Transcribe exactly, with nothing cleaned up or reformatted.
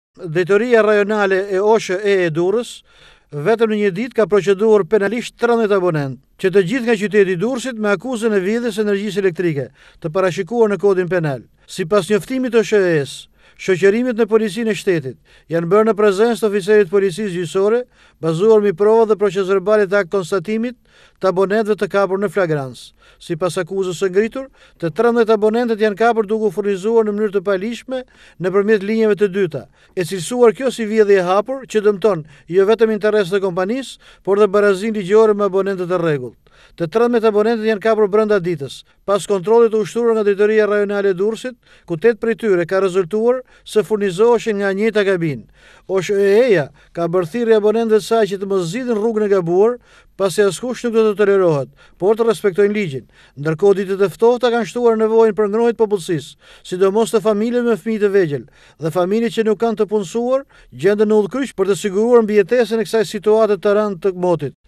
Drejtoria rajonale e O S H E e Durrës vetëm në një ditë ka proceduar penalisht tridhjetë abonent, që të gjithë nga qyteti i Durrësit me akuzën e vjedhjes së energjisë elektrike, të parashikuar në kodin penal. Sipas njoftimit të O S H E-s, shoqërimet në policinë e shtetit janë bërë në prezencë të oficerit policisë gjyqësore, bazuar mbi prova dhe procesverbale të akt konstatimit të abonentëve të kapur në flagrancë. Sipas akuzës së ngritur, të tridhjetë abonentët janë kapur duke u furnizuar në mënyrë të paligjshme nëpërmjet linjave të dyta, e cilësuar kjo si vjedhje e hapur që dëmton jo vetëm interesat e kompanisë, por dhe barazinë ligjore me abonentët e rregullt. Të tridhjetë abonentët janë kapur brenda ditës, pas kontrollit të ushtuar nga Drejtoria Rajonale e Durrësit, ku tetë prej tyre ka rezultuar se furnizoheshin nga e njëjta kabinë. O S H E-ja ka bërë thirrje abonentëve të saj që të mos zgjidhin rrugën e gabuar, pasi askush nuk do të tolerohet, por të respektojnë ligjin. Ndërkohë ditët e ftohta kanë shtuar nevojën për ngrohje të popullsisë, sidomos të familjeve me fëmijë të vegjël dhe familjet që nuk kanë të punësuar, gjenden në udhkryq për të siguruar mbijetesën e kësaj situate të rëndë të motit.